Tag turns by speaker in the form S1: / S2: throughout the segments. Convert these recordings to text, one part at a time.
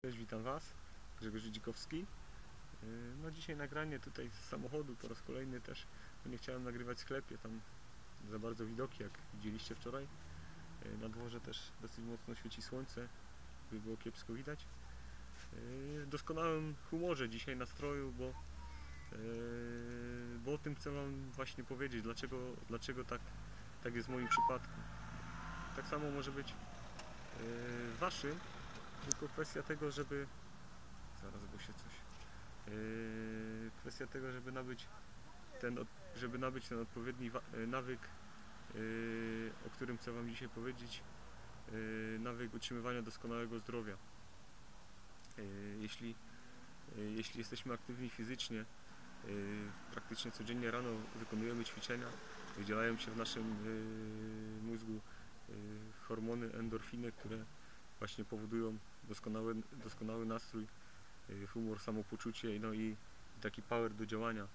S1: Cześć, witam Was, Grzegorz Dzikowski. No dzisiaj nagranie tutaj z samochodu po raz kolejny też, bo nie chciałem nagrywać w sklepie, tam za bardzo widoki, jak widzieliście wczoraj. Na dworze też dosyć mocno świeci słońce, by było kiepsko widać. W doskonałym humorze dzisiaj, nastroju, bo o tym chcę Wam właśnie powiedzieć, dlaczego tak jest w moim przypadku. Tak samo może być w Waszym, tylko kwestia tego, żeby... Zaraz, bo się coś... Kwestia tego, żeby nabyć ten odpowiedni nawyk, o którym chcę Wam dzisiaj powiedzieć, nawyk utrzymywania doskonałego zdrowia. Jeśli jesteśmy aktywni fizycznie, praktycznie codziennie rano wykonujemy ćwiczenia, wydzielają się w naszym mózgu hormony, endorfiny, które właśnie powodują doskonały nastrój, humor, samopoczucie, no i taki power do działania,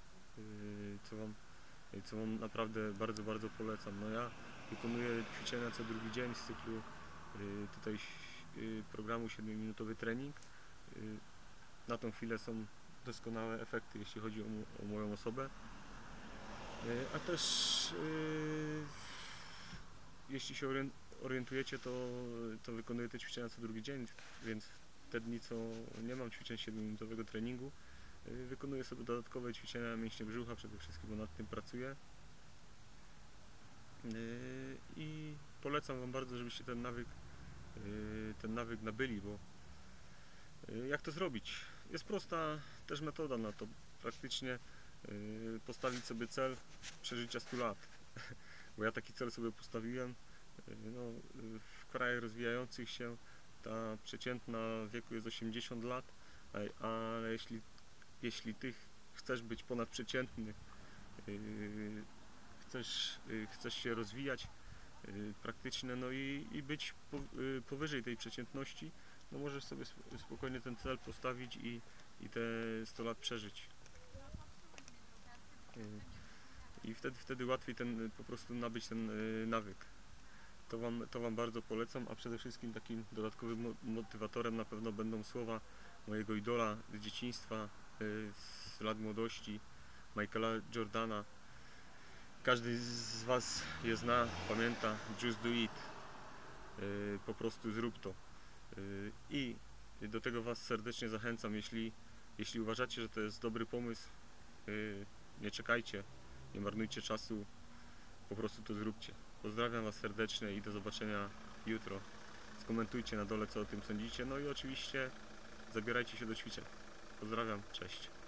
S1: co Wam naprawdę bardzo, bardzo polecam. No ja wykonuję ćwiczenia co drugi dzień z cyklu tutaj programu 7-minutowy trening. Na tą chwilę są doskonałe efekty, jeśli chodzi o moją osobę. A też jeśli się orientujecie, to wykonuję te ćwiczenia co drugi dzień, więc te dni, co nie mam ćwiczeń 7-minutowego treningu, wykonuję sobie dodatkowe ćwiczenia mięśnie brzucha przede wszystkim, bo nad tym pracuję. I polecam Wam bardzo, żebyście ten nawyk nabyli, bo jak to zrobić? Jest prosta też metoda na to. Praktycznie postawić sobie cel przeżycia 100 lat. Bo ja taki cel sobie postawiłem. No, w krajach rozwijających się ta przeciętna wieku jest 80 lat, ale jeśli Ty chcesz być ponadprzeciętny, chcesz się rozwijać praktycznie, no i być powyżej tej przeciętności, no możesz sobie spokojnie ten cel postawić i te 100 lat przeżyć. I wtedy łatwiej po prostu nabyć ten nawyk. To wam bardzo polecam, a przede wszystkim takim dodatkowym motywatorem na pewno będą słowa mojego idola z dzieciństwa, z lat młodości, Michaela Jordana. Każdy z Was je zna, pamięta, just do it, po prostu zrób to. I do tego Was serdecznie zachęcam, jeśli uważacie, że to jest dobry pomysł, nie czekajcie, nie marnujcie czasu, po prostu to zróbcie. Pozdrawiam Was serdecznie i do zobaczenia jutro. Skomentujcie na dole, co o tym sądzicie, no i oczywiście zabierajcie się do ćwiczeń. Pozdrawiam, cześć.